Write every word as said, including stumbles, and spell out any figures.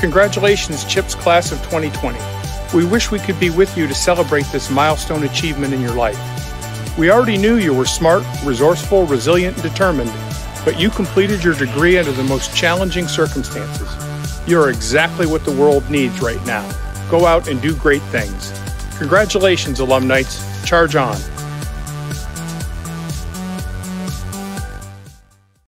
Congratulations, CHPS Class of twenty twenty. We wish we could be with you to celebrate this milestone achievement in your life. We already knew you were smart, resourceful, resilient, and determined, but you completed your degree under the most challenging circumstances. You're exactly what the world needs right now. Go out and do great things. Congratulations, alumnites. Charge on.